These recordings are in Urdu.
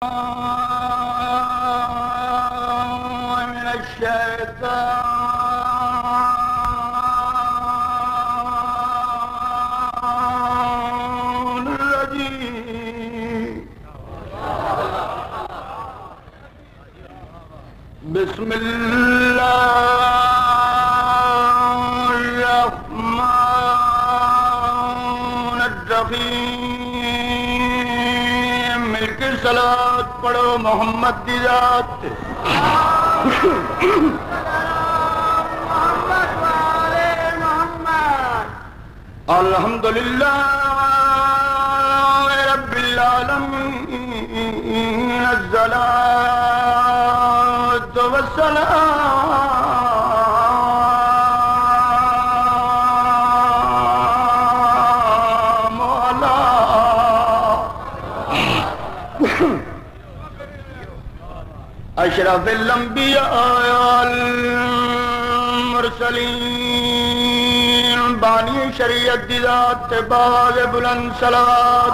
من الشيطان الرجيم بسم الله الرحمن الرحيم مل کے صلوات پڑھو محمد دی ذات الحمدللہ رب العالمین الصلاۃ والسلام علی اشرف الانبیاء والمرسلین بانی شریعت دی ذات باغ بلند صلوات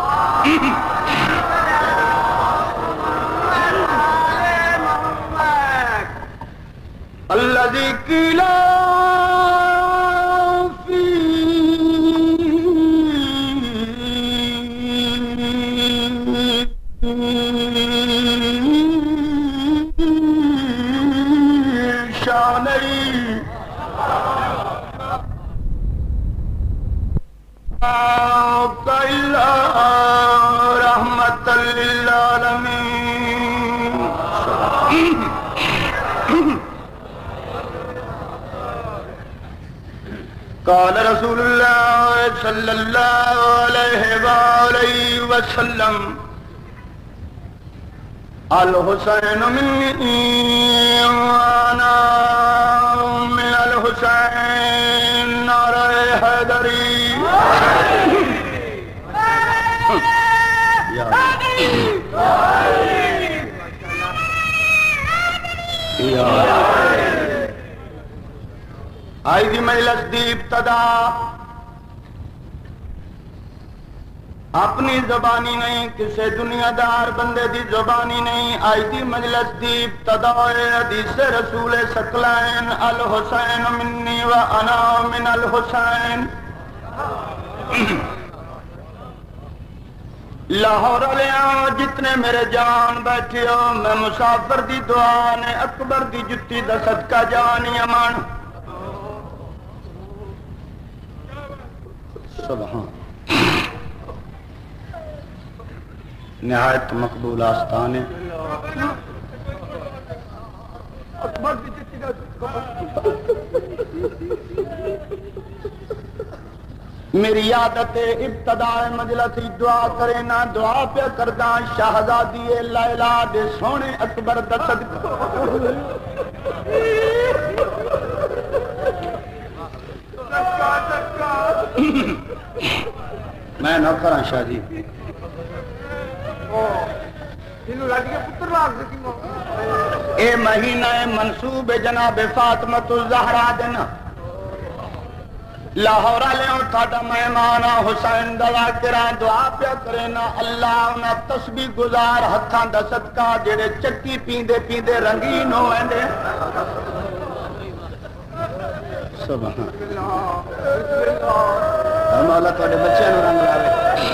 الذی قیل رحمت للعالمین قال رسول اللہ صلی اللہ علیہ وآلہ وسلم الحسین منی وانا من الحسین نعرہ حیدری آئی دی مجلس دی ابتدا اپنی زبانی نہیں کسی دنیا دار بندے دی زبانی نہیں آئی دی مجلس دی ابتدا حدیث رسول ثقلین الحسین منی و انا من الحسین لاہور علیاں جتنے میرے جان بیٹھے ہو میں مسافر دی دعا نے اکبر دی جتی دا صدقہ جانی امان سبحان نہایت مقبول آستانے اکبر دی جتی دا میری عادت ابتدا مجلس دعا کرے نہ دعا پہ کردہ شہزادی لیلا دے سونے اکبر دا صدقہ میں نہ کراں شادی اے مہینہ منصوب جناب فاطمۃ الزہرا دینا لاہور لیوں تھاڑا مہمان حسین دعا کران دعا پیا کرینا اللہ انہا تسبیح گزار ہتھاں دا صدقہ جڑے چکی پیندے پیندے رنگین ہوئے دے سبحان مولا تھوڑے بچے نو رنگ لاوے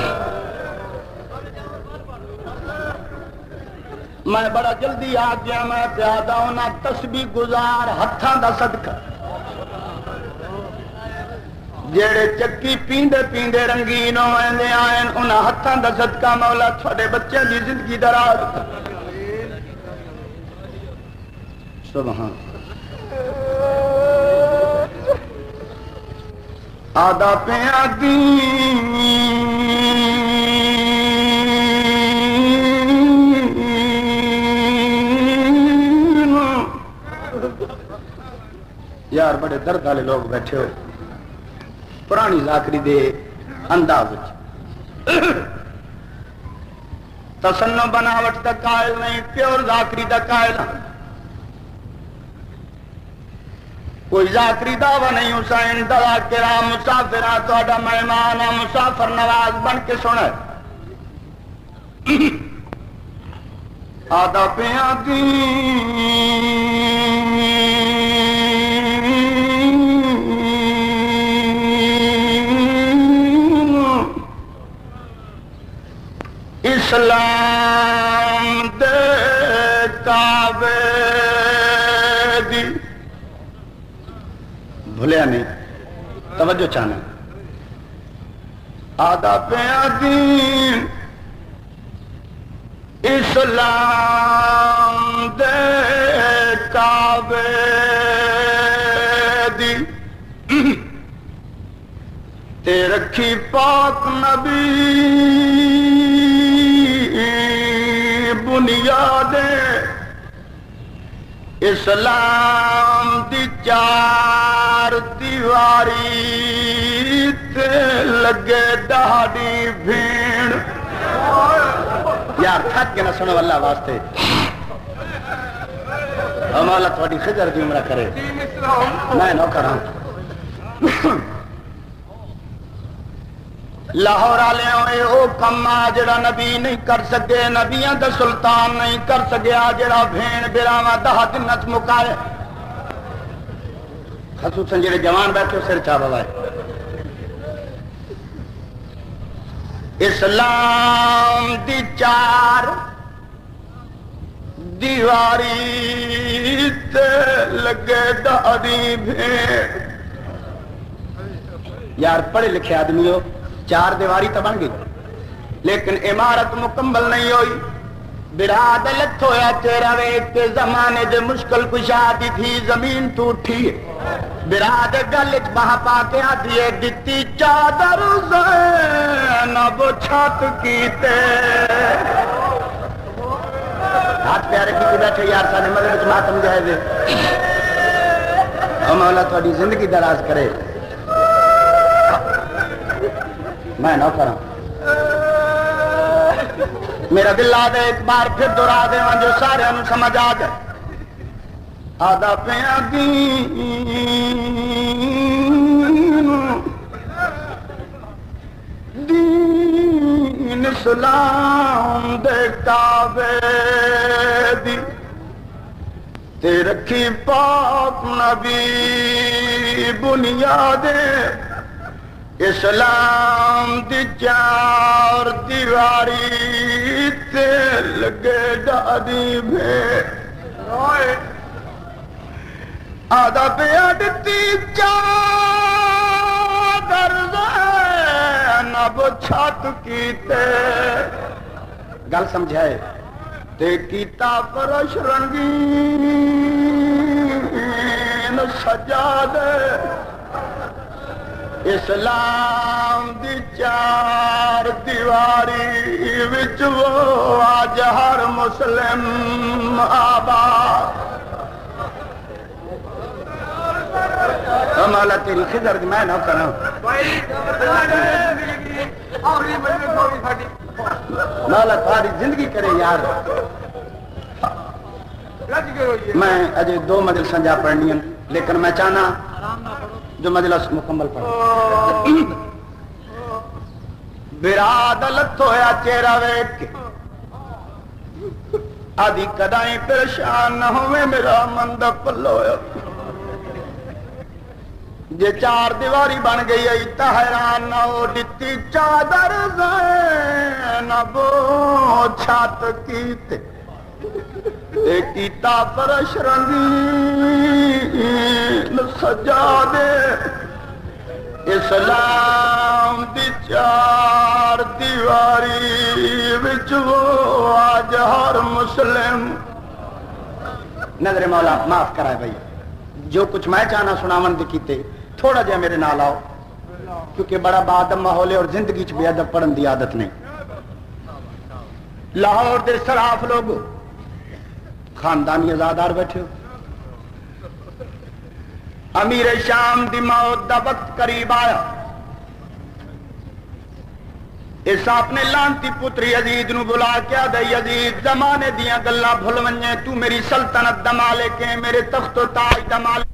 میں بڑا جلدی آ گیا میں پیادا انہا تسبیح گزار ہتھاں دا صدقہ جیڑے چکی پیندے پیندے رنگین ہوئے آئین انہاں ہتھاں دا صدقہ مولا تھوڑے بچے دی زندگی دراز سبحان آدھا پہ آدھی یار بڑے درد والے لوگ بیٹھے ہوئے پرانی ذاکری دے انداز تسنو بناوٹ دا قائل نہیں پیور ذاکری دا قائل کوئی ذاکری دعویٰ نہیں حسین دعا کرام مسافرہ توڑا مہمان مسافر نواز بن کے سنے آدھا پیاں اسلام دے کعبے دی بھولیا نہیں توجہ چاہنا آدھا پیاں دین اسلام دے کعبے دی تے رکھی پاک نبی بنیاد اسلام دی چار دیواری تے لگے دہاڑی بھیڑ یار تھک کے نہ سنو اللہ واسطے مولا تھوڑی خضر دی عمرہ کرے میں نوکر ہوں لاہور والے ہوئے او کما جڑا نبی نہیں کر سکے نبیاں دا سلطان نہیں کر سکیا جڑا بھین براواں 10 دن نت مکائے خصوصاً جڑے جوان بیٹھے سر چا بوائے اسلام دی چار دیواری تے لگے دہری بھیڑ یار پڑھے لکھے آدمی ہو چار دیواری تو بن گئی لیکن عمارت مکمل نہیں ہوئی براد لت ہویا تیرا ویک کے زمانے دے مشکل کشادی تھی زمین تو اٹھی براد گلچ بہا پا کے آدھیے دتی چادر زینب چھت کیتے ہاتھ پیارے کی بیٹھے یار سانے مذہب وچ ماتم جائے دے مولا تھوڑی زندگی دراز کرے میں نہ کروں میرا دل آ دے ایک بار پھر دہرا دے جو سارے انہوں سمجھ آ جائے آدھا پیاں دین اسلام دے کعبے دی تے رکھی پاک نبی بنیاد اسلام دی چار دیواری تے لگے دادی بھیڑ آدھا پیا دتی چادر زینب چھت کیتے گل سمجھائے تے کیتا فرش رنگین سجادے اسلام دی چار دیواری وچ وہ آج ہر مسلم آباد مولا تیری خضر دی میں نہ کروں مولا تھوڑی زندگی کرے یار میں اجے 2 مجلساں جا پڑھنی ہیں لیکن میں چاہنا جو مجلس مکمل پڑھا براد لت ہویا چہرہ ویکھ کے آدھی کدائیں پریشان نہ ہوئے میرا مندہ پل ہویا جے چار دیواری بن گئی ایتا حیران نہ ہو دتی چادر زینب چھت کیتے کیتا فرش رنگین سجادے اسلام دی چار دیواری وچ وہ آج ہر مسلم نظر مولا معاف کرائے بھائی جو کچھ میں چاہنا سناون دی کیتے تھوڑا جہا میرے نال آؤ کیونکہ بڑا بادم ماحول ہے اور زندگی چ بے ادب پڑھن دی عادت نہیں لاہور دے صراف لوگ خاندانی ازادار بیٹھے ہو امیر شام دی موت دا وقت قریب آیا اس اپنے لانتی پتری یزید نو بلا کیا دے یزید زمانے دیاں گلاں بھول ونجے تو میری سلطنت دا مالک ہے میرے تخت و تاج دا مالک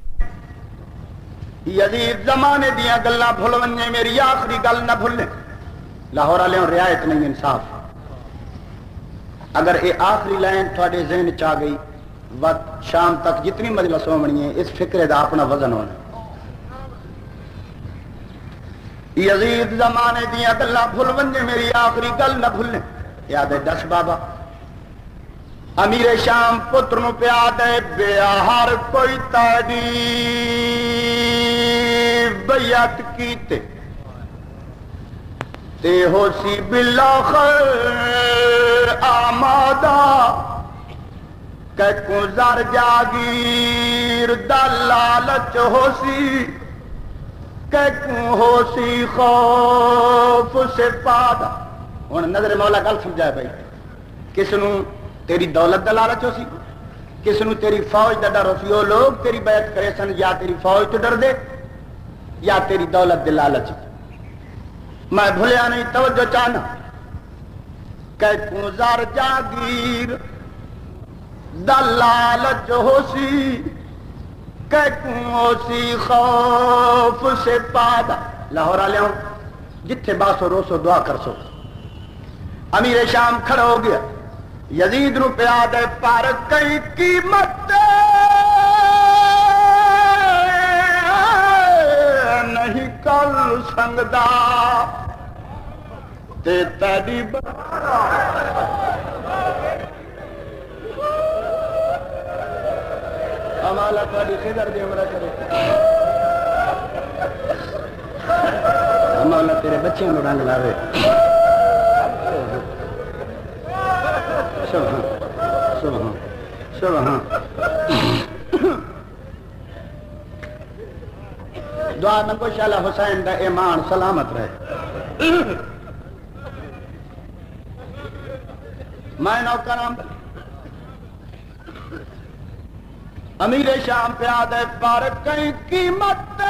یزید زمانے دیاں گلاں بھول ونجے میری آخری گل نہ بھولے لاہور والے رعایت نہیں انصاف اگر یہ آخری لائن تھوڑے ذہن چاہ گئی وقت شام تک جتنی مجلس ہونی ہے اس فکرے دا اپنا وزن ہونا. یزید زمانے دیا گلا بھول ونجے میری آخری گل نہ بھولیں. یاد ہے دس بابا امیر شام پتر نو پیا دے بیا ہر کوئی تیری بیعت کیتے تے ہو سی بالآخر آمادہ کہ کو زر جاگیر دلالچ ہو سی کہ کو ہو سی خوف سے پادا. ہن نظر مولا گل سمجھائے بھائی کس نو تیری دولت دا لالچ ہو سی کس نو تیری فوج دا ڈر ہو سی. وہ لوگ تیری بیعت کرے سن یا تیری فوج تو ڈر دے یا تیری دولت دے لالچ. میں بھولیا نہیں توجہ چاہنا کہ کو زر جاگیر دلالچ ہو سی کہ کو ہو سی خوف سے پادا. لاہور آ لیاؤں جتھے باسو روسو دعا کر سو. امیر شام کھڑا ہو گیا یزید نو پیا دے پر کئی قیمت نہیں کل سنگدا تے تیری حوالہ تھوڑی خضر دی عمرہ کرے حوالہ تیرے بچیاں نو رنگ لاوے. سبحان سبحان سبحان. دعا منگو شالا حسین دا ایمان سلامت رہے. میں نوکرام امیر شام پیادے پر کئی قیمت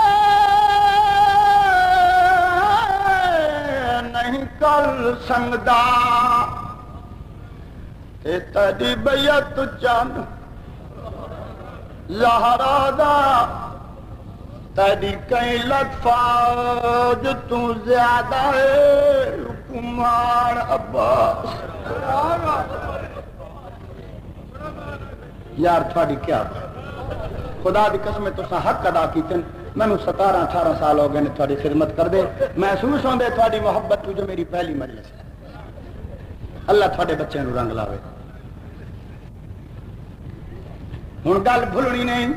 نہیں کل سنگدا تیری بیعت چند زہرا دا تیری کئی لکھ فوج تو زیادہ ہے کمار عباس. یار تھوڑی کیا خدا دی قسم تساں حق ادا کیتے. میں 17-18 سال ہو گئے نے تھوڑی خدمت کر دے محسوس ہوں دے تھوڑی محبت تو جو میری پہلی مجلس ہے. اللہ تھوڑے بچے نو رنگ لاوے. ہن گل بھولنی نہیں.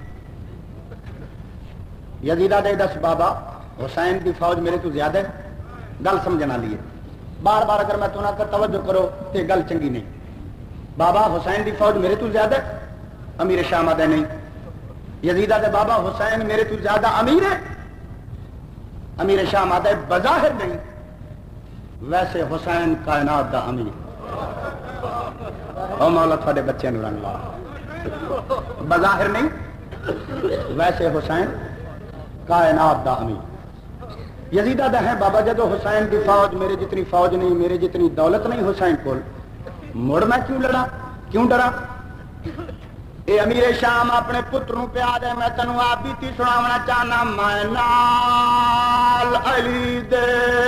یزیدہ دے دس بابا حسین کی فوج میرے تو زیادہ ہے. گل سمجھنا لیے بار بار اگر میں تو نہ کر توجہ کرو تو گل چنگی نہیں. بابا حسین کی فوج میرے تو زیادہ ہے امیر شام آدھے نہیں. یزیدہ دے بابا حسین میرے تو زیادہ امیر ہے امیر شام آدھے بظاہر نہیں ویسے حسین کائنات دا امیر. او مولا تھوڑے بچے نو رنگ لا. بظاہر نہیں ویسے حسین کائنات دا امیر. یزیدہ دا ہے بابا جدو حسین کی فوج میرے جتنی فوج نہیں میرے جتنی دولت نہیں حسین کو مڑ میں کیوں لڑا کیوں ڈرا. اے امیر شام اپنے پتر نو پیا دے میں تینوں آپ بیتی سناونا چاہنا. میں نال علی دے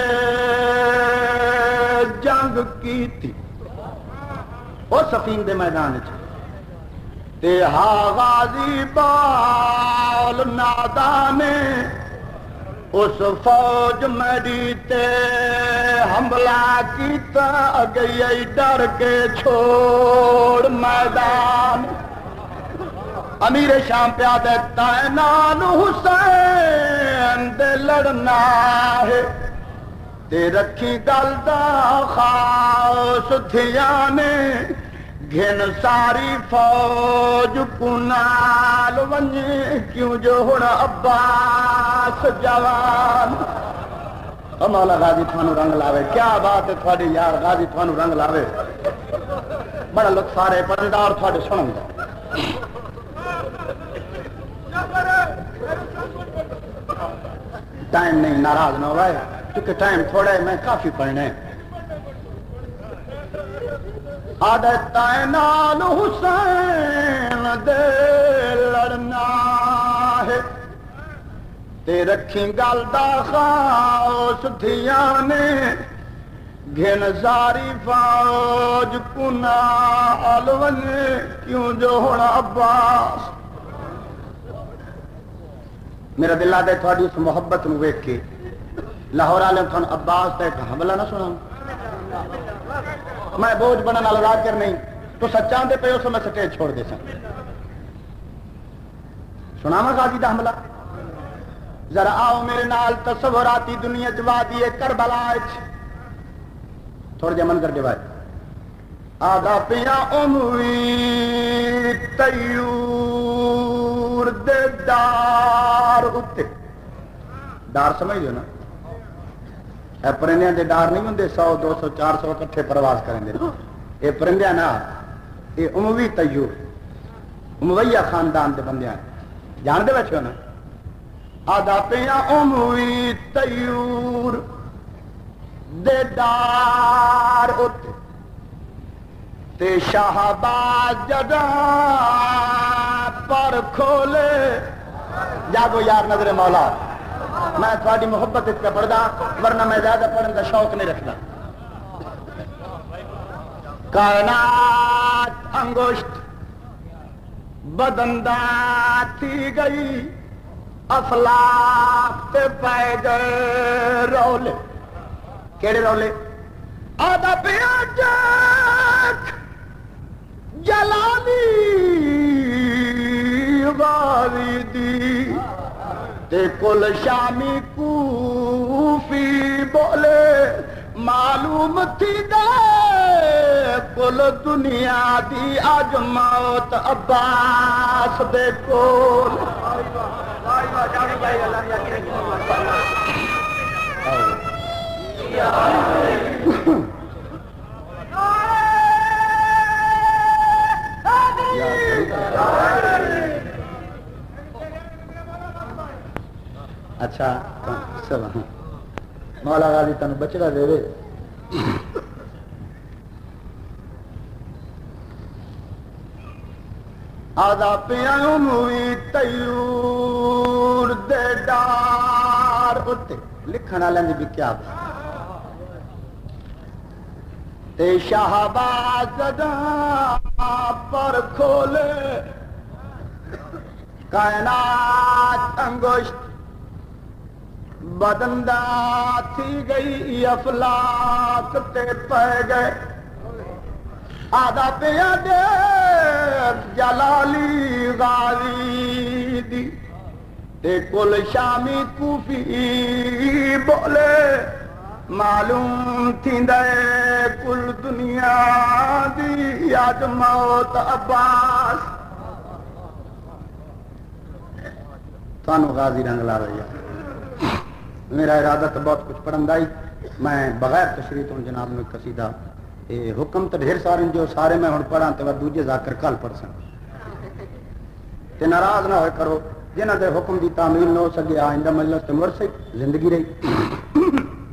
جنگ کی تھی او سفین دے میدان چ تے ہا غازی بال نادانے اس فوج میری تے حملہ کیتا گئی ڈر کے چھوڑ میدان. امیر شام پیا دیتا ہے نال حسین دے لڑنا ہے تے رکھی گل دا خاص تھیاں نے گھن ساری فوج کنال ونجے کیوں جو ہن عباس جوان. مولا غازی تھانو رنگ لاوے. کیا بات ہے تھوڑی یار غازی تھانو رنگ لاوے. بڑا لطف آ رہے پرندار تھوڑے سنوں گا. ٹائم نہیں ناراض نہ ہوا ہے کیونکہ ٹائم تھوڑا ہے میں کافی پڑھنا ہے. عادت نال حسین دے لڑنا ہے تے رکھی گل دا خاص تھیاں نے گھن ساری فوج کنا الون کیوں جو ہونا عباس میرا دل آدھے تھوڑی اس محبت نو ویکھ کے لاہور والے تھن عباس تے ایک حملہ نہ سنا میں بوجھ بننے نال آزاد کر نہیں تو سچان دے پے اس میں سٹیج چھوڑ دے سن سناواں غازی دا حملہ ذرا آؤ میرے نال تصوراتی دنیا چ وادی کربلا وچ تھوڑا جہا منظر دیوائے آدھا پیا اموی تیور دے ڈار اتے ڈار سمجھ لو نا اے پرندیاں دے ڈار نہیں ہوں 100 200 400 کٹھے پرواز کریں دے اے پرندیاں نا اے اموی تیور امویہ خاندان دے بندیاں جان دے بچو نا آدھا پیا اموی تیور دے ڈار اتے تے شہباز جدا پر کھولے جاگو یار نظر مولا میں تھوڑی محبت پہ پڑھدا ورنہ میں زیادہ پڑھنے کا شوق نہیں رکھتا کائنات انگشت بدندہ تھی گئی افلاک تے پائے گئے رولے کیڑے رولے آدھا پیا جاک جلالی غاری دی تے کل شامی کوفی بولے معلوم تھی دے کل دنیا دی آج موت عباس دے کول اچھا مولا غازی تن بچڑا دے دے آدھا پیاں موئی تیور دے ڈار اتے لکھنا لیں بھی کیا تے شہباز پر کھولے کائنات انگشت بدندہ تھی گئی افلاک تے پہ گئے آدھا پیا دے جلالی غازی دی تے کل شامی کوفی بولے معلوم تھی دے کل دنیا دی آج موت عباس تھانو غازی رنگ لا رہی ہے میرا ارادہ تو بہت کچھ پڑھن دا ہی میں بغیر تشریح تو جناب میں قصیدہ حکم تو ڈھیر سارے جو سارے میں ہوں پڑھا تو دوجے ذاکر کل پڑھ سن تے ناراض نہ ہوئے کرو جنہ دے حکم دی تعمیل نہ ہو سکے آئندہ مجلس تے مرسی زندگی رہی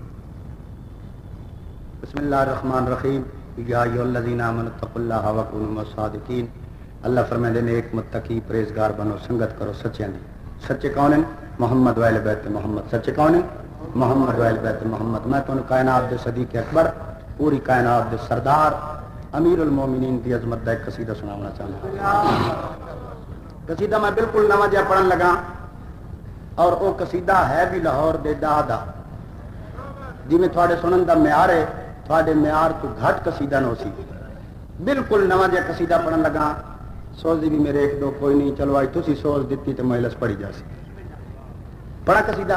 بسم اللہ الرحمن الرحیم یا ایھا الذین آمنوا اتقوا اللہ وکونوا مع الصادقین اللہ فرمائے نے ایک متقی پرہیزگار بنو سنگت کرو سچیاں دی سچے کون ہیں محمد و اہل بیت محمد سچے کون ہیں محمد و اہل بیت محمد میں تو کائنات دے صدیق اکبر پوری کائنات دے سردار امیر المومنین دی عظمت دا ایک قصیدہ سنانا چاہتا قصیدہ میں بالکل نواں جہا پڑھن لگا اور وہ قصیدہ ہے بھی لاہور دے دا جی میں تھوڑے سنن دا معیار ہے تھوڑے معیار تو گھٹ قصیدہ نو سی بالکل نواں جہا قصیدہ پڑھن لگا سوچ بھی میرے ایک دو کوئی نہیں چلو آئی تسی سوچ دیتی تو مجلس پڑھی جا سی پڑھا قصیدہ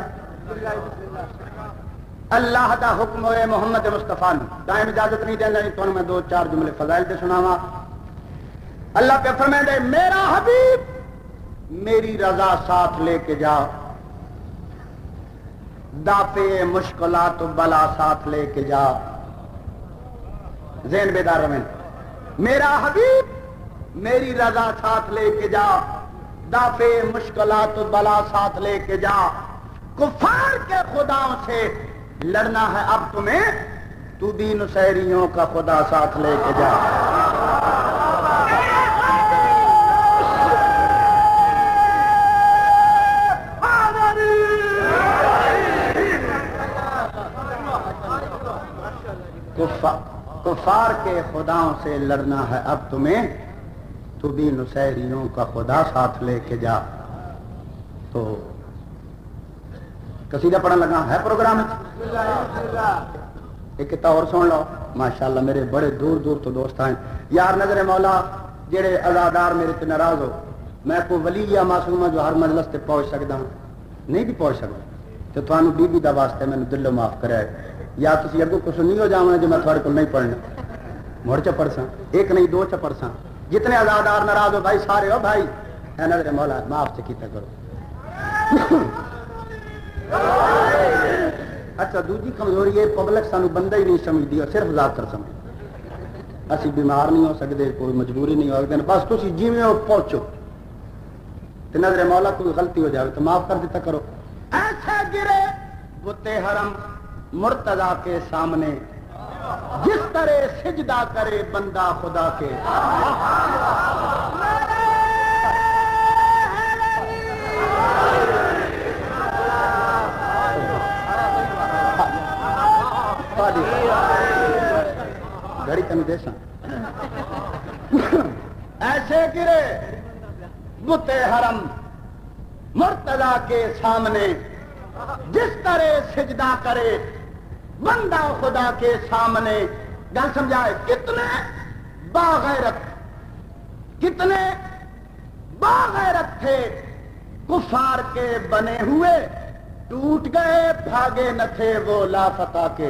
اللہ دا حکم ہوئے محمد مصطفیٰ نے دائم اجازت نہیں دیں لیں تو میں دو چار جملے فضائل دے سناواں اللہ پہ فرمائے دے میرا حبیب میری رضا ساتھ لے کے جا دافع مشکلات و بلا ساتھ لے کے جا ذہن بیدار رہیں میرا حبیب میری رضا ساتھ لے کے جا دافع مشکلات و بلا ساتھ لے کے جا کفار کے خداؤں سے لڑنا ہے اب تمہیں تو بھی نصیریوں کا خدا ساتھ لے کے جا कुफार के खुदाओं से लड़ना है अब तुम्हें, तो भी नुसैरियों का खुदा साथ लेके जा। तो कसीदा पढ़ने लगा है प्रोग्राम। एक किता और सुन लो माशाअल्लाह, मेरे बड़े दूर दूर तो दोस्त हैं यार। नजर मौला जेड़े अजादार मेरे से नाराज हो, मैं कोई वली या मासूमा जो हर मजलिस से पहुंच सकता हूं, नहीं भी पहुंच सकता, तो थानू बीबी का वास्ते मैंने दिलों माफ करे, या तुम अगों कुछ नहीं हो जावना जो मैं थोड़े को नहीं पढ़ना, मुड़ च पढ़सा, एक नहीं दो च पढ़सा। जितने अजादार नाराज हो भाई, सारे हो भाई, है नजर मौला माफ से किया करो। अच्छा दूजी कमजोरी है, पब्लिक सानू बंदा ही नहीं समझती और सिर्फ जाकर समझ। असी बीमार नहीं हो सकते, कोई मजबूरी नहीं हो सकती, बस तुम जिमें हो पहुंचो, तो नजर मौला कोई गलती हो जाए तो माफ कर देता करो। ऐसा गिरे बुते हरम मुर्तजा के सामने, जिस तरह सिजदा करे बंदा खुदा के। घड़ी तेन देसा ऐसे गिरे बुते हरम मुर्तजा के सामने, जिस तरह सिजदा करे बंदा खुदा के सामने। गल समझाए, कितने बागैरत, कितने बागैरत थे कुफार के बने हुए, टूट गए भागे न थे वो लापता के।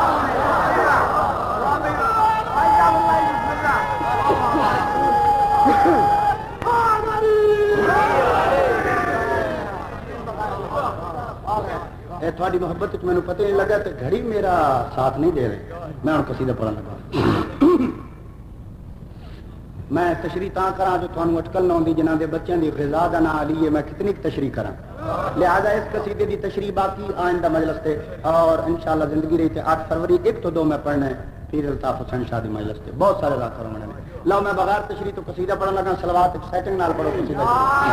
थोड़ी मोहब्बत मैंने पता नहीं लगा, तो घड़ी मेरा साथ नहीं दे रहे, मैं हूं कसीदा पढ़न लगा। मैं तशरी ता करा जो थानू अटकल ना आती, जिन्हों के बच्चों की गिज़ा का नाम ली है, मैं कितनी तशरी करा, लिहाजा इस कसीदे की तशरी बाकी आइंदा मजलिस से, और इंशाअल्लाह जिंदगी रही 8 फरवरी 1 तो 2 में पढ़ना है, फिर अल्ताफ हुसैन शादी मजलिस से बहुत सारे राकर होने। लो मैं बगैर तशरी तो कसीदा पढ़न लगा, सलवात सेटिंग नाल पढ़ो कसीदा।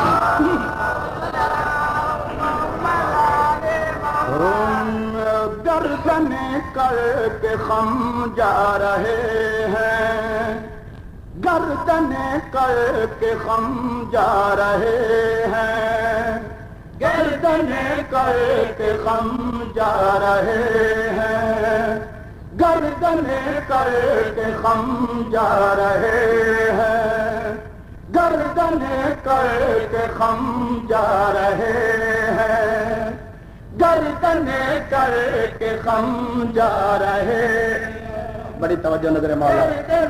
गर्दने करके खम जा रहे हैं, गर्दने करके खम जा रहे हैं, गर्दने करके खम जा रहे हैं, गर्दने करके खम जा रहे हैं, गर्दने करके खम जा रहे हैं, गर्दने करके खम जा रहे। बड़ी तवज्जो नजर मौला,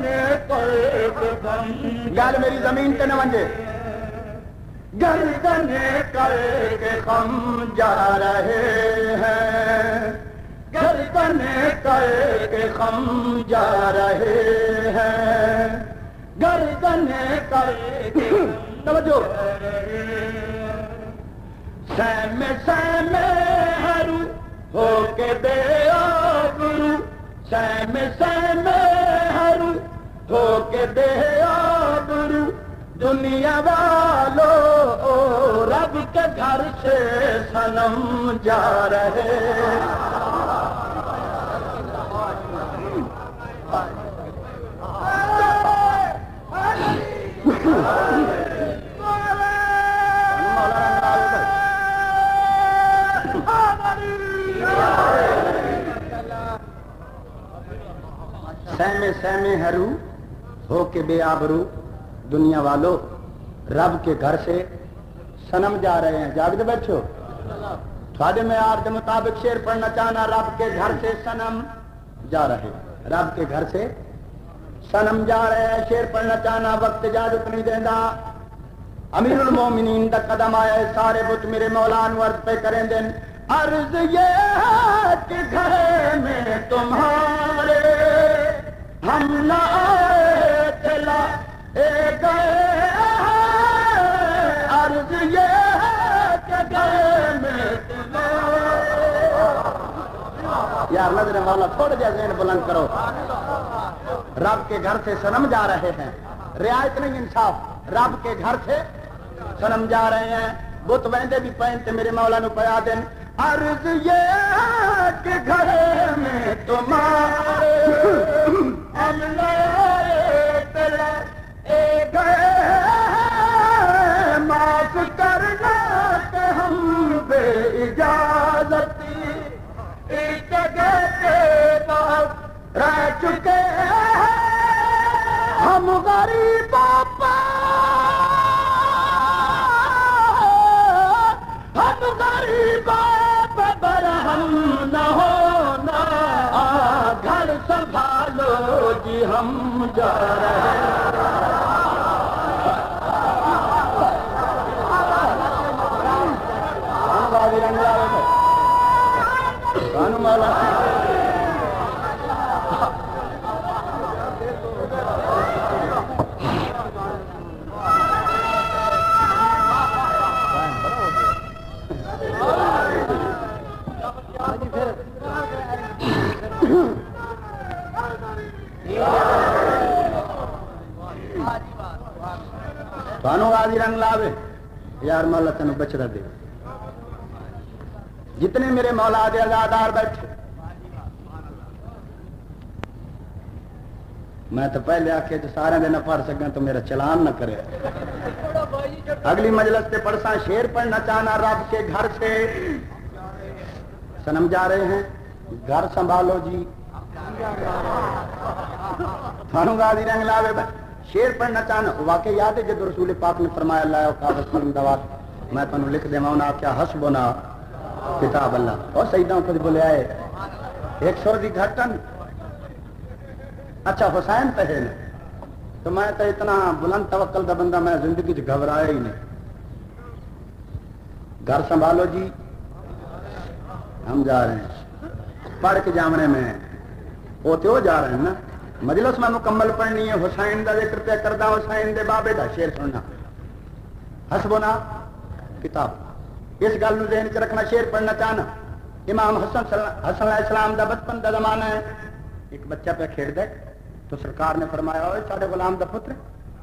गाल मेरी जमीन पे न वंजे। गर्दने करके खम जा रहे हैं, गर्दने करके खम जा रहे हैं, गर्दने करके तवज्जो। सैमे सैमे हरू होके बेआबरू, सैमे सैमे हरू होके बेआबरू, दुनिया वालों रब के घर से सनम जा रहे। सहमे सहमे हरू हो के बेआबरू, दुनिया वालों रब के घर से सनम जा रहे हैं। जागते बैठो, थोड़े में यार के मुताबिक शेर पढ़ना चाहना, रब के घर से सनम जा रहे, रब के घर से सनम जा रहे हैं। शेर पढ़ना चाहना वक्त इजाजत नहीं देता। अमीरुल मोमिनीन का कदम आया, सारे बुत मेरे मौला अर्ज पे करें दिन। अर्ज ये है कि घर में तुम्हारे हम न आए चला गए, अर्ज ये है कि घर में तुम्हारे। यार नजर वाला थोड़ा जा ज़हन बुलंद करो। रब के घर से सनम जा रहे हैं, रियायत नहीं इंसाफ, रब के घर से सनम जा रहे हैं। बुत वहदे भी पहनते मेरे मौला नु पया दिन। अर्ज ये कि घर में तुम्हारे ہم لے تلے گئے معاف کرنا کہ ہم بے اجازتی ایک جگہ کے بعد رہ چکے ہم غریبوں پر ہم غریبوں پہ برہم نہ ہونا گھر سنبھالو جی ہم جا رہے ہیں غازی رنگ لاوے یار مولا تینوں بچڑا دے جتنے میرے مولا دے آزادار بیٹھے میں تو پہلے آکے جو سارے دن پڑھ سکیں تو میرا چلان نہ کرے اگلی مجلس سے پڑھسا شیر پڑھنا چاہنا رب کے گھر سے سنم جا رہے ہیں گھر سنبھالو جی تھانو غازی رنگ لاوے شیر پڑھنا چاہنا واقعی یاد ہے جب رسول پاک نے فرمایا اللہ کاغذ قلم دوات میں تمہیں لکھ دے ماؤنا کیا حسبنا کتاب اللہ اور سیدوں کچھ بولے آئے ایک سور دی گھٹن اچھا حسین پہے نے تو میں تو اتنا بلند توکل دا بندہ میں زندگی سے گھبرایا ہی نہیں گھر سنبھالو جی ہم جا رہے ہیں پڑھ کے جامنے میں ہوتے ہو جا رہے ہیں نا مجلس میں مکمل پڑھنی ہے حسین دا ذکر پہ کردہ حسین دے بابے دا شیر سننا حسبنا کتاب اس گل نو ذہن چ رکھنا شیر پڑھنا چاہنا امام حسن علیہ السلام دا بچپن دا زمانہ ہے ایک بچہ پہ کھیڑ دے تو سرکار نے فرمایا ہوئے ساڑھے غلام دا پتر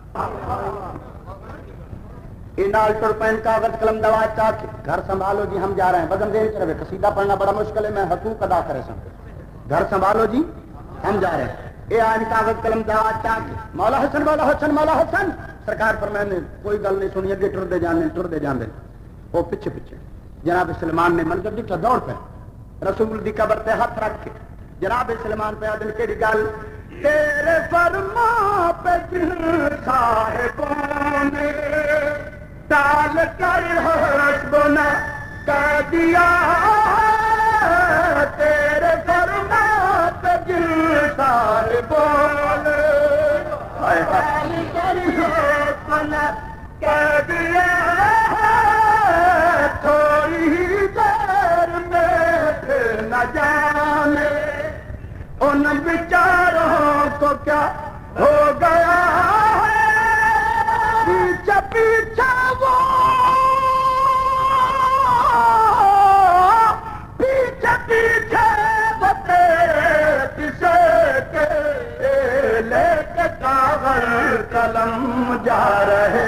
انال ٹر پین کاغذ قلم دوات چاہ کے گھر سنبھالو جی ہم جا رہے ہیں وزن ذہن چ رہے قصیدہ پڑھنا بڑا مشکل ہے میں حقوق ادا کرے سن گھر سنبھالو جی ہم جا رہے ہیں اے آئین کاغذ قلم دوات چاہ کے مولا حسن مولا حسن مولا حسن سرکار پر میں نے کوئی گل نہیں سنی اگے ٹر دے جاندے وہ پیچھے پیچھے جناب سلمان نے منظر دیکھا دوڑ پہ رسول دی قبر تے ہاتھ رکھ کے جناب سلمان پہ آدن کیڑی گل تیرے فرما پہ دل صاحبوں نے ڈال کر حسبنا کہہ دیا تیرے فرما پہ دل صاحبوں نے ڈال کر حسبنا کہہ دیا تھوڑی دیر میں نہ جانے ان بیچاروں کو کیا ہو گیا پیچھے پیچھے وہ پیچھے پیچھے کسے کے لے کے کاغذ قلم جا رہے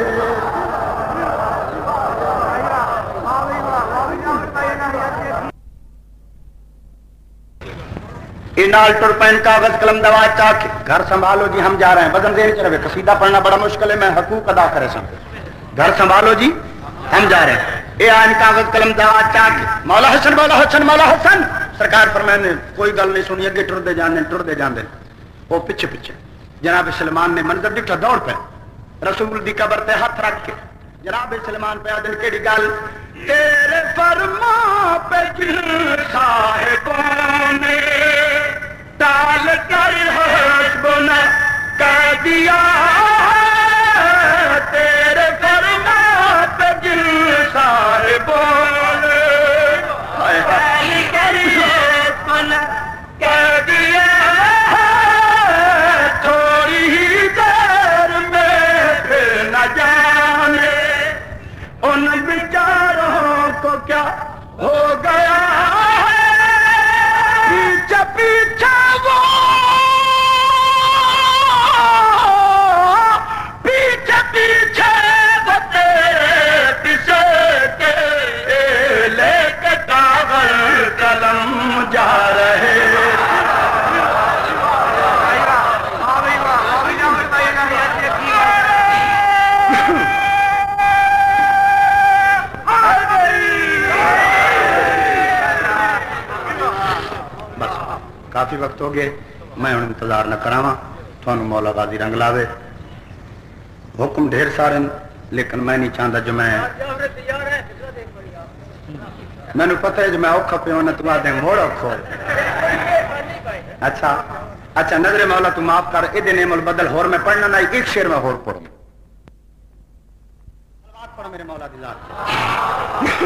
انال ٹر پین کاغذ قلم دوات چاہ کے گھر سنبھالو جی ہم جا رہے ہیں وزن ذہن چ رہے قصیدہ پڑھنا بڑا مشکل ہے میں حقوق ادا کرے سن گھر سنبھالو جی ہم جا رہے ہیں اے آئین کاغذ قلم دوات چاہ کے مولا حسن مولا حسن مولا حسن سرکار پر میں نے کوئی گل نہیں سنی اگے ٹر دے جاندے وہ پیچھے پیچھے جناب سلمان نے منظر دیکھا دوڑ پہ رسول دی قبر تے ہاتھ رکھ کے جناب سلمان پہ آدن کیڑی گل تیرے فرما پہ دل صاحبوں نے ڈال کر حسبنا کہہ دیا تیرے فرما پہ دل صاحبوں نے ڈال کر حسبنا کہہ دیا تھوڑی ہی دیر میں پھر نہ جانے ان بیچاروں کو کیا ہو گیا پیچھے پیچھے وہ کافی وقت ہو گئے میں ہوں انتظار نہ کراواں تھانوں مولا غازی رنگ لاوے حکم ڈھیر سارے لیکن میں نہیں چاہتا جو مینو پتہ ہے جو میں اوکھا پہ ہونا تم آدھے موڑ اوکھو اچھا اچھا نظر مولا تو معاف کر ادھے نعم البدل ہور میں پڑھنا نہ ایک شعر میں ہور پڑھوں پڑھو میرے مولا دی ذات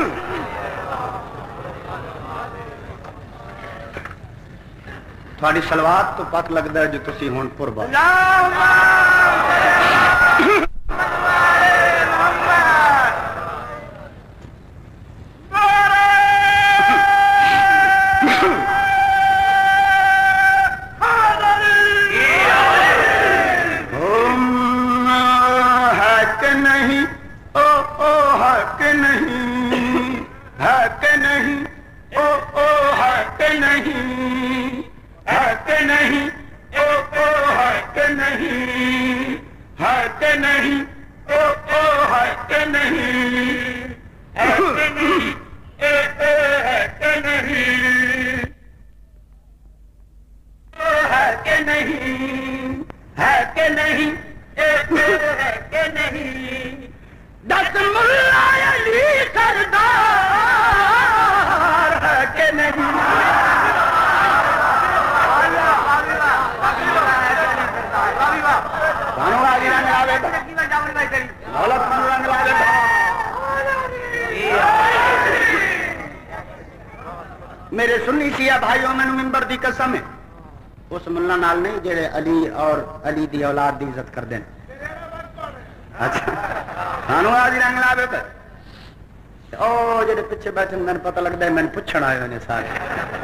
تھوڑی سلوات تو پک لگتا ہے جو تسی ہون پربا میرے سنی سیاہ بھائیوں میں ممبر دی قسم ہے اس ملہ نال نہیں جڑے علی اور علی دی اولاد دی عزت کر دیں اچھا ہانو آجی رنگ لاوے پر او جڑے پچھے بیٹھے میں پتہ لگتا ہے میں پوچھن آئے ہونے سارے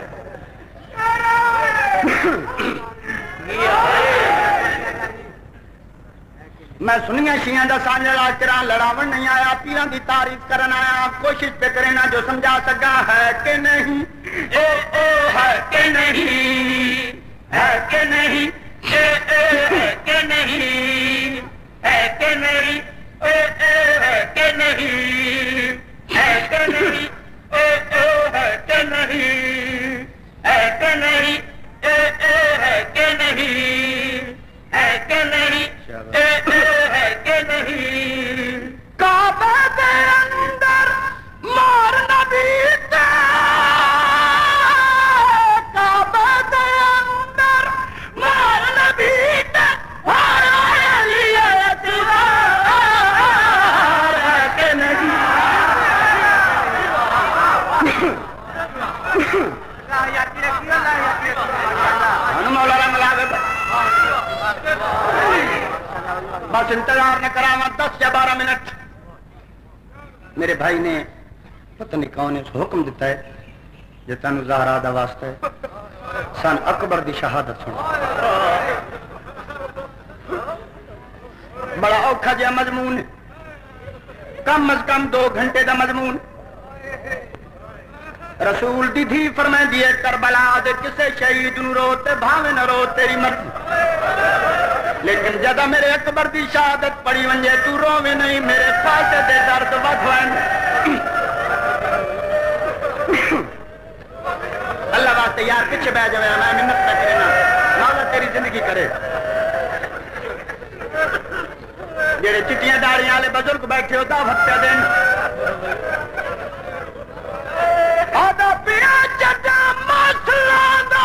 میں سنیا شیعہ دا سانجا لاچرا لڑاون نہیں آیا پیران دی تعریف کرن آیا کوشش پہ کرنا جو سمجھا سکا ہے کہ نہیں اے اے ہے کہ نہیں ہے کہ نہیں اے اے ہے کہ نہیں ہے کہ نہیں اے اے ہے کہ نہیں ہے کہ نہیں اے اے ہے کہ نہیں ہے کہ نہیں اے اے ہے کہ نہیں ہے کہ نہیں اے اے ہے کہ نہیں کعبہ دے اندر مار نبی تے کعبہ دے اندر مار نبی تے ہر علی اتوار ہے کہ نہیں مولا رنگ لاوے بس انتظار نہ کراواں 10 یا 12 منٹ میرے بھائی نے پتہ نہیں کون اس حکم دیتا ہے جو تینوں زہرا دا واسطہ ہے سن اکبر دی شہادت سن بڑا اوکھا جہا مضمون ہے کم از کم 2 گھنٹے دا مضمون رسول دی تھی فرمائے دیے کربلا دے کسے شہید نو رو تے بھاوے نہ رو تیری مرضی لیکن جدا میرے اکبر دی شہادت پڑی ونجے تو رووے نہیں میرے خاصے دے درد ودھوین اللہ واسطے یار پیچھے بہ جاوے میں منت نہ کرے نا مولا تیری زندگی کرے جڑے چٹیاں داڑیاں والے بزرگ بیٹھے ہو دعوت پہ دین آدھا پیا جدا مسلا دا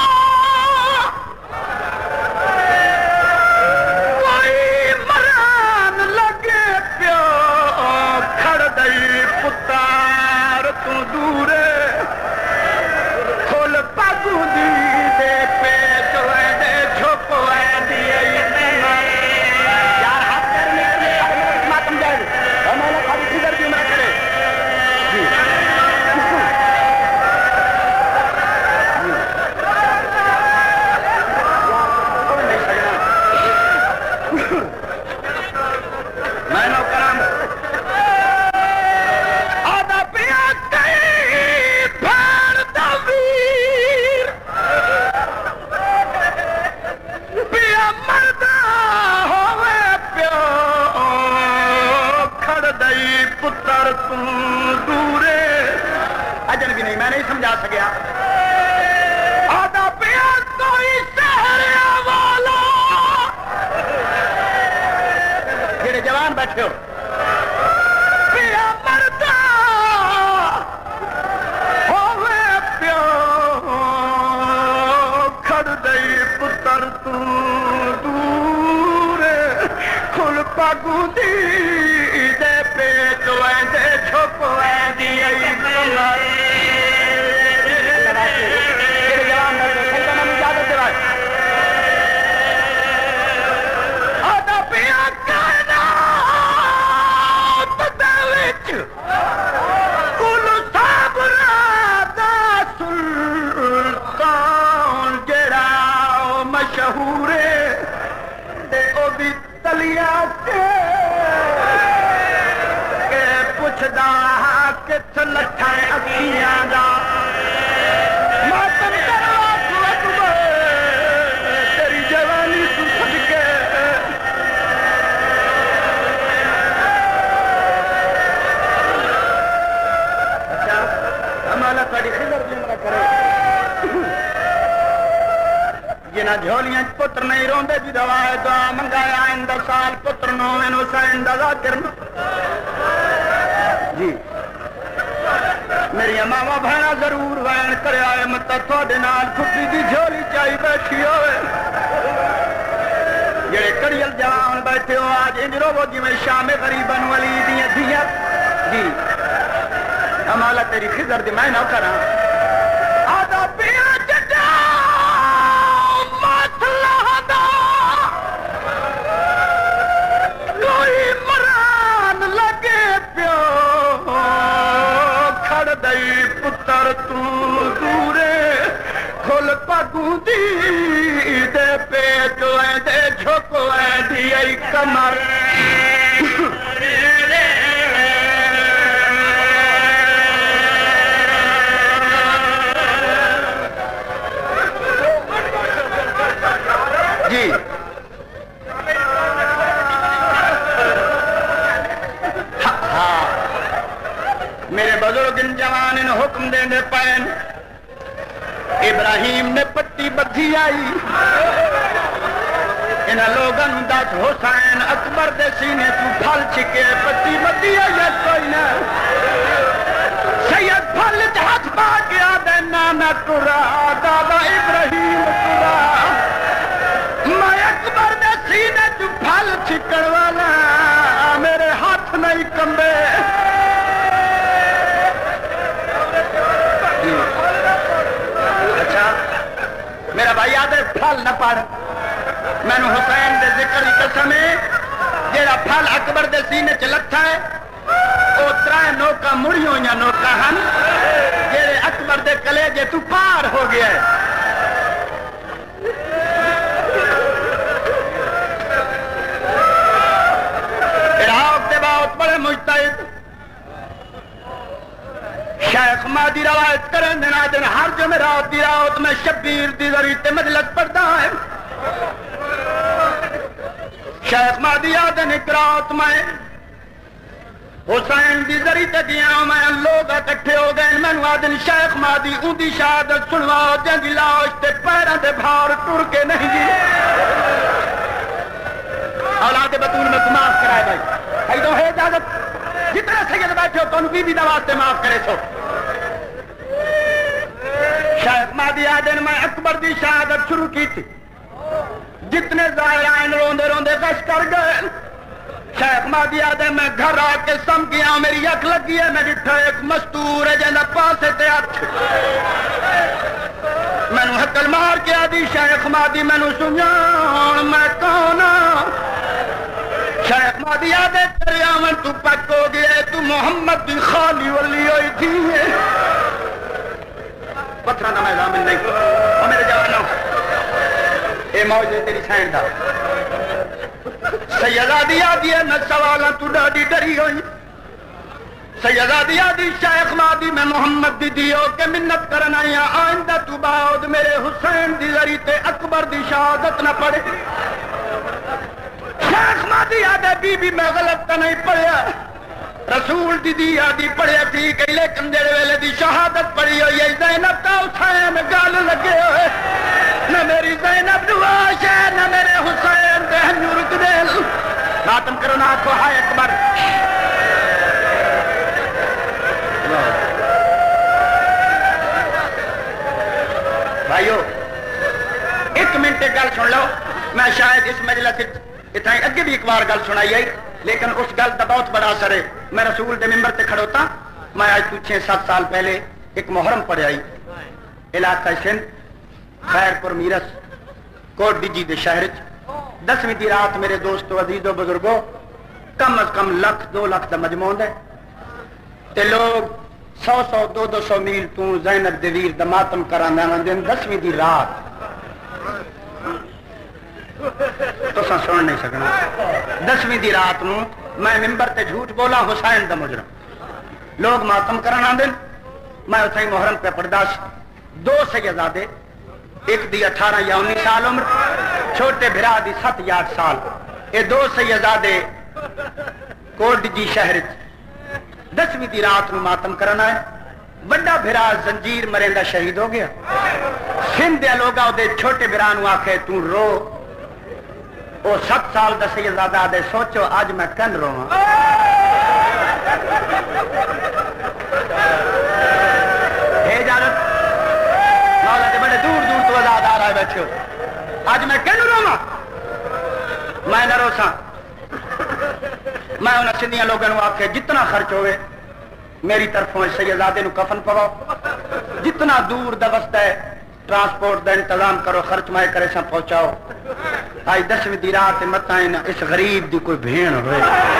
کوئی مران لگے پیو کھڑ دئی پتار تو دورے کھول پاگو دی دے پیٹ ہوئے دے جھوپ ہوئے دیئے یار ہاتھ کرنے کے لیے ماتم جائے اور مولا خالی فکر کیوں نہ کرے پتر دورے اجن بھی نہیں میں نہیں سمجھا سکیا آدھا پیا جوان بیٹھے ہو پیا مردا ہوے پیو کھڑ دئی پتر تو دور کھل پاگو دی دے پیٹ ویندے چھپ ویندی ای کمر پوچھدا کت لٹھا اکھیاں دا ماتم کروا اکبر تیری جوانی تو صدقے اچھا ہمارا تھوڑی خبر جمرہ کرے جنہ جھولیاں پتر نہیں روندے دی دعا ہے دعا منگایا آئندہ سال پتر نو میں حسین دا ذاکر جی میری ماوا بہنا ضرور وین کرے آئے مت تھوڑے نال کھٹی دی جھولی چائی بیٹھی ہوئے جڑے کڑیل جوان بیٹھے ہو آج انج رو جی میں شام غریبن ولی دیاں دیاں جی ہمالا تیری خضر دی میں نہ کراں آدھا پیا جٹا ماتلہ دا کوئی مران لگے پیو کھڑ دئی پتر تو دورے کھل پاگو دی دے پیٹ ویندے جھک ویندی ای کمر جی میرے بزرگ جوان ان حکم دینے پین ابراہیم نے پٹی بدھی آئی ان لوگوں دس حسین اکبر دے سینے تو پھل چھکے پٹی بدھی آئی کوئی نہ سید پھل ہاتھ پا گیا دے نانا ٹرا دادا ابراہیم ٹرا میں اکبر دے سینے تو پھل چھکڑ والا میرے ہاتھ نہیں کمبے اچھا میرا بھائی آدھے پھل نہ پڑھ میں نے حسین دے ذکر قسم ہے جیڑا پھل اکبر دے سینے چ لتھا ہے او ترائے نوکا مڑیوں یا نوکا ہن جیڑے اکبر دے کلیجے تو پار ہو گیا ہے عراق دے بہت بڑے مجتہد شیخ مہدی روایت کریں دینا دن ہر جمعرات دی رات میں شبیر دی ذریعے مجلس پڑھتا ہے شیخ مہدی آدھن ایک رات میں حسین دی ذریعے دیا میں لوگ اکٹھے ہو گئے میں آدھن شیخ مہدی ان دی شہادت سنوا جن دی لاش تے پیروں دے بھار ٹر کے نہیں جی اولاد بطول میں معاف کرائے بھائی بھائی تو ہے اجازت جتنے سید بیٹھے ہو تو بی بی دا واسطے معاف کرے سو شیخ مہدی آدھن میں اکبر دی شہادت شروع کی تھی جتنے ظاہر آئین روندے روندے گش کر گئے شیخ مہدی آدھن میں گھر آ کے سم کیا میری اکھ لگی ہے میں ڈٹھا ایک مستور ہے جنہ پاسے تے ہتھ میں نو حکل مار کے آدھی شیخ مہدی میں نو سنجان میں کون شیخ مہدی آدھے تیرے آمن تو پک ہو گئے تو محمد دی خالی ولی ہوئی تھی پتھرہ میں ضامن نہیں اور میرے جوانوں اے موج ہے تیری سین دا سیدہ دیا دیا نہ سوالاں تو ڈاڈی ڈری ہوئی سیدہ دیا دی شیخ مہدی میں محمد دی دیو کہ منت کرنا یا آئندہ تو بعد میرے حسین دی ذریعے اکبر دی شہادت نہ پڑے شیخ مہدی آدھے بی بی میں غلط تو نہیں پڑھیا رسول دی آدھی پڑھیا تھی کہ لیکن جڑے ویلے دی شہادت پڑھی ہوئی ہے زینب کا حسین گال لگے ہوئے نہ میری زینب نواش ہے نہ میرے حسین دہن رک دل ماتم کرو نہ آخو ہائے اکبر. بھائیو ایک منٹ ایک گل سن لو. میں شاید اس مجلس اتنا اگے بھی ایک بار گل سنائی آئی لیکن اس گل کا بہت بڑا اثر ہے. میں رسول دے ممبر تے کھڑوتا. میں آج 6-7 سال پہلے ایک محرم پڑھ آئی علاقہ سندھ خیر پور میرس کوٹ ڈیجی دے شہر 10ویں دی رات. میرے دوستو عزیزو بزرگو کم از کم 1,00,000 2 لاکھ دا مجموع ہے تے لوگ 100 200 میل تو زینب دے ویر دا ماتم کرانا دن 10ویں دی رات. تو سن نہیں سکنا 10ویں دی رات نو میں ممبر تے جھوٹ بولا حسین دا مجرم لوگ ماتم کرانا دن. میں اتھائی محرم پہ پرداش 2 سیدزادے ایک دی 18 یا 19 سال عمر چھوٹے بھرا دی 7 یا 8 سال. یہ 2 سیدزادے کوٹ جی شہر 10ویں دی رات نو ماتم کرنا ہے. بڑا بھرا زنجیر مریندا شہید ہو گیا. سندھ دے لوگا دے چھوٹے بھرا نو آکھے تو رو. وہ 7 سال دا سیدزادہ دے سوچو آج میں کن رواں. اجازت مولا دے بڑے دور دور تو آزاد آ رہا ہے بیٹھے ہو. آج میں کن رواں. میں نہ روساں. میں انہاں سندھیاں لوگوں نے آکھے جتنا خرچ ہوئے میری طرفوں سیدزادے نو کفن پواؤ. جتنا دور دا وسط ہے ٹرانسپورٹ دا انتظام کرو خرچ میں کرے سا پہنچاؤ. آج 10ویں دی رات متائن اس غریب دی کوئی بھین ہوئے.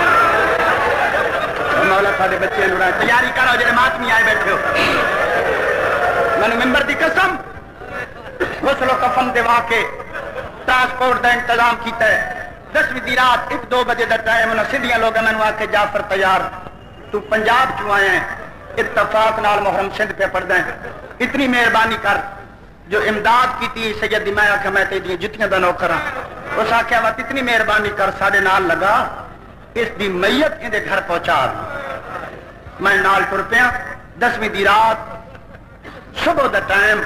مولا سارے بچے نو تیاری کرو جڑے ماتمی آئے بیٹھے ہو. میں نے ممبر دی قسم غسل و کفن دوا کے ٹرانسپورٹ دا انتظام کیتا ہے. 10ویں دی رات 1-2 بجے دا ٹائم انہاں سندھیاں لوگوں نے آ کے جعفر تیار تو پنجاب چوں آئے ہیں اتفاق نال محرم سندھ پہ پڑھدا ہے. اتنی مہربانی کر جو امداد کی سید میں آخیا میں تیری جتیاں دا نوکر ہاں. اس آخیا وقت اتنی مہربانی کر سارے نال لگا اس دی میت اندے گھر پہنچا دی. میں نال ٹر پیا. 10ویں دی رات صبح دا ٹائم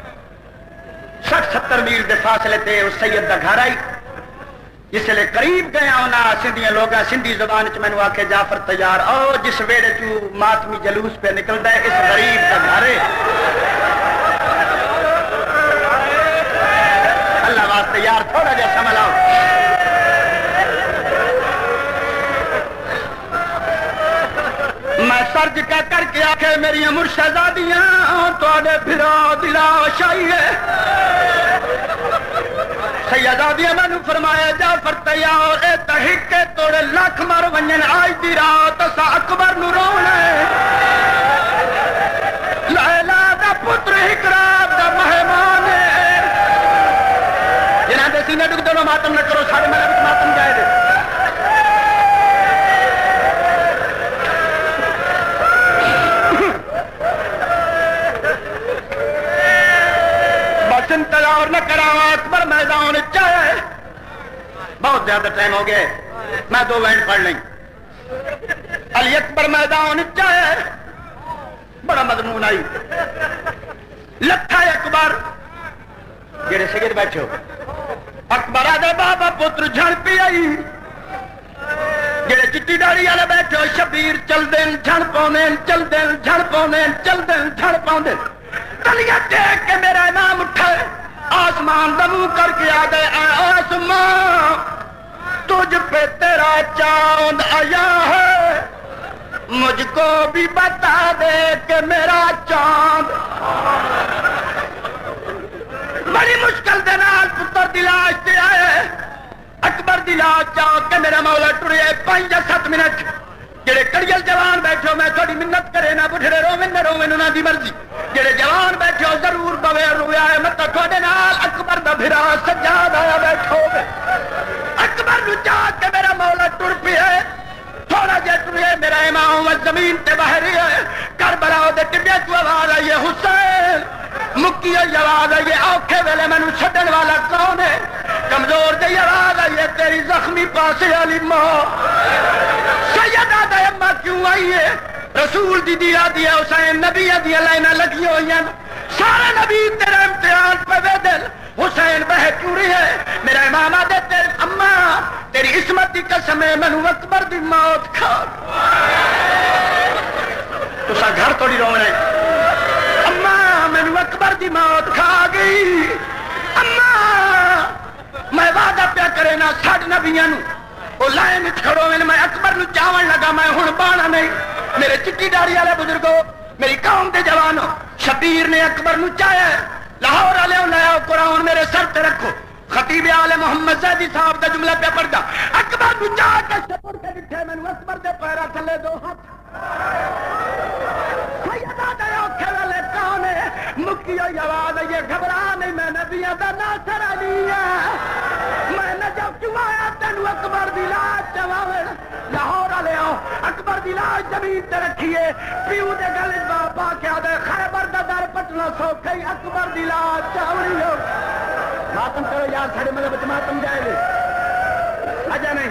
60-70 میل دے فاصلے تے اس سید دا گھر آئی. جس لئے قریب گیا انہاں سندھیاں لوگاں سندھی زبان چ مینوں آکھے جعفر تیار او جس ویڑے چوں ماتمی جلوس پہ نکلدا ہے اس غریب دا گھر ہے. اللہ واسطے یار تھوڑا جا سمجھ لاؤ. میں سر جھکا کر کے آکھے میری مرشدادیاں تواڈے بھرا دلا شائیے. سیدادیاں میں نے فرمایا جعفر تیار اے تحق کے توڑے 1,00,000 مر ونجن آج دی رات اسا اکبر نو رونا ہے. لیلا دا پتر اقراب دا مہمان ہے. جنہاں دے سینے ڈگ دونوں ماتم نہ کرو سارے میں ماتم جائے دے. بس انتظار نہ کرا اکبر میدان چاہے. بہت زیادہ ٹائم ہو گیا میں 2 وینٹ پڑھ لیں. علی اکبر میدان چاہے بڑا مضمون آئی. لکھا اکبر جڑے سگت بیٹھے ہو اکبر آدھے بابا پتر جھڑ پی آئی. جڑے چٹی داڑی والے بیٹھے ہو شبیر چل دین جھڑ پاؤں چل دین جھڑ پاؤں چل دین جھڑ پاؤں. تلیاں دیکھ کے میرا امام اٹھے آسمان دمو کر کے آدھے اے آسمان تجھ پہ تیرا چاند آیا ہے مجھ کو بھی بتا دے کہ میرا چاند. بڑی مشکل دے نال پتر دلاش تے آئے. اکبر دلاش چاہ کے میرا مولا ٹرے 5 یا 7 منٹ. جڑے کڑیل جوان بیٹھو میں تھوڑی منت کرے نہ بڑھڑے روویں نہ روویں انہاں دی مرضی. جڑے جوان بیٹھو ضرور بوے رویا ہے مت تھوڑے نال اکبر دا بھرا سجاد آیا بیٹھو گے. اکبر نو چاہ کے میرا مولا ٹر پیا. تھوڑا جا ٹرے میرا امام زمین تے باہر ہے. کربلا دے ٹڈے تو آواز آئی حسین مکی آواز آئی اوکھے ویلے مینوں چھڈن والا کون ہے. کمزور دی آواز آئی تیری زخمی پاسے والی ماں. سیدہ دے اماں کیوں آئی ہے رسول دی دیا دیا حسین نبی دیا لائنہ لگی ہوئی ہیں. سارے نبی تیرے امتحان پہ دے دل حسین بہ کیوں رہی ہے. میرا امام دے تیرے اماں تیری عصمت دی قسم ہے مینوں اکبر دی موت کھا تسا گھر توڑی رونا ہے اما مینوں اکبر دی موت کھا گئی اما میں وعدہ پیا کرے نا ساڈ نبیاں نو او لائن کھڑو میں اکبر نو چاون لگا میں ہن بانا نہیں میرے چٹی داڑھی والے بزرگوں میری قوم دے جوانوں شبیر نے اکبر نو چاہیا لاہور والے لایا قرآن میرے سر تے رکھو خطیب آل محمد زیدی صاحب دا جملہ پہ پڑھدا اکبر نو چاہ کے سپڑ کے دکھے مینوں اکبر دے پیرا تھلے دو ہاتھ سیدہ دے اوکھے والے کون ہے مکی ہوئی آواز یہ گھبرا نہیں میں نبیاں دا ناصر علی ہے میں نہ جب چوایا تینوں اکبر دی لاش چواوے لاہور والے آؤ اکبر دی لاش زمین تے رکھیے پیو دے گلے باپا کیا دے خیبر دا در پٹنا سوکھے اکبر دی لاش چاوڑی ہو ماتم کرو یار ساڑھے مطلب ماتم جائے لے اجا نہیں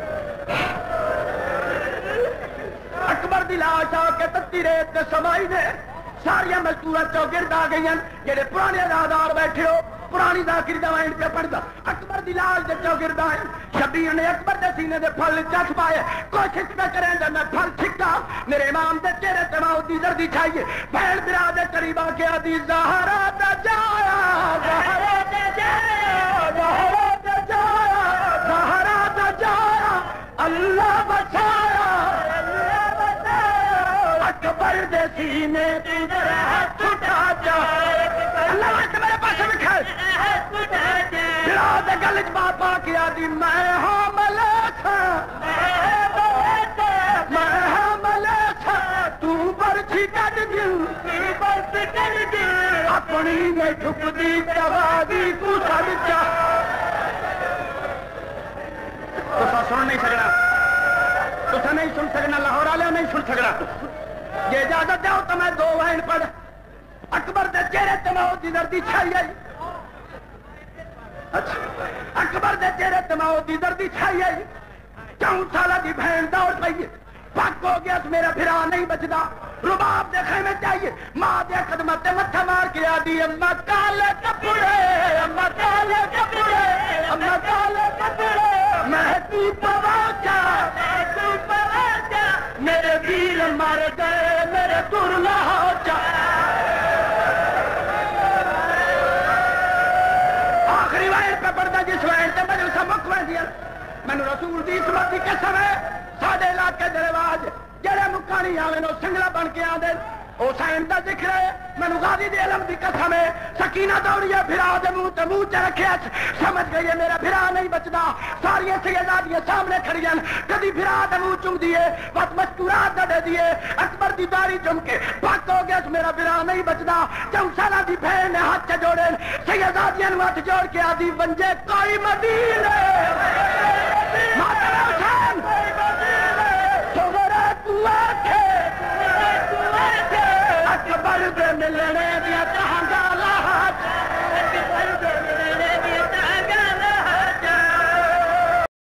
اکبر دی لاش آ کے تتی ریت تے سمائی دے ساریا مزدور چوگرد آ گئی ہیں جڑے پرانے ادادار بیٹھے ہو پرانی ذاکری دوائیں پہ پڑھتا اکبر دی لاش دے چوگرد آئے شبیر نے اکبر دے سینے دے پھل چکھ پائے کوشش پہ کریں جب میں پھل چھکا میرے امام دے چہرے تے ماؤدی زردی چھائیے بہن برا دے قریب آ کے آدھی زہرا دا جایا زہرا دا جایا زہرا دا جایا زہرا دا جایا اللہ بچایا اللہ بچایا اکبر دے سینے تے ہاتھ اٹھا جا اللہ واسطے میرے پاس بکھائے بلا دے گلج باپا کی آدھی میں حامل تھا میں حامل تھا تو برچھی کٹ گل اپنی میں ٹھک دی جوادی تو سب چاہ تو سن نہیں سکنا تو نہیں سن سکنا لاہور والے نہیں سن سکنا یہ اجازت دو تو میں دو وائن پڑھ اکبر دے چہرے تماؤ دی دردی چھائی آئی اچھا اکبر دے چہرے تماؤ دی دردی چھائی آئی 4 سالہ دی بہن دوڑ پئی پک ہو گیا تو میرا پھرا نہیں بچدا رباب دے خیمے چاہیے ماں دے خدمت تے متھا مار کے آدھی اما کالے کپڑے اما کالے کپڑے اما کالے کپڑے میں تو پواچا میرے ویر مر گئے میرے دور لاہو چا آخری وائن پہ پڑھتا جس وائن تے میں اسا مکویں دیا میں رسول دی عصمت دی قسم ہے ساڈے علاقے دے رواج جڑے مکانی آوے نو سنگلا بن کے آندے حسین دا ذکر ہے مینوں غازی دی علم دی قسم ہے سکینہ دوڑیے پھرا دے منہ تے منہ چ رکھے سمجھ گئی ہے میرا پھرا نہیں بچدا ساری سیدادیاں سامنے کھڑی ہیں کدی پھرا دے منہ چوم دیے بس مستورات دے دیے اکبر دی داڑھی چوم کے پک ہو گیا میرا پھرا نہیں بچدا 4 سالہ دی بہن نے ہاتھ جوڑے سیدادیاں نو ہاتھ جوڑ کے آدھی ونجے کوئی مدینے ماتم حسین